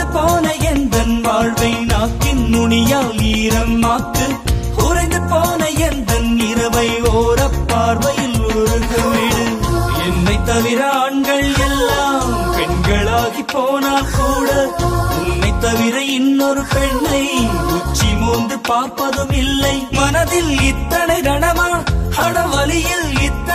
போன எந்தன் வாழ்வை நாக்கின் நுனியால் ஈரமாக்கு. உறைந்து போன எந்தன் இரவை ஓரப் பார்வையில் உருகவிடு. என்னை தவிர ஆண்கள் எல்லாம் பெண்களாகி போனால் கூட உன்னை தவிர இன்னொரு பெண்ணை உச்சி மோந்து பார்ப்பதும் இல்லை. மனதில் இத்தனை ரணமா, அடவலியில்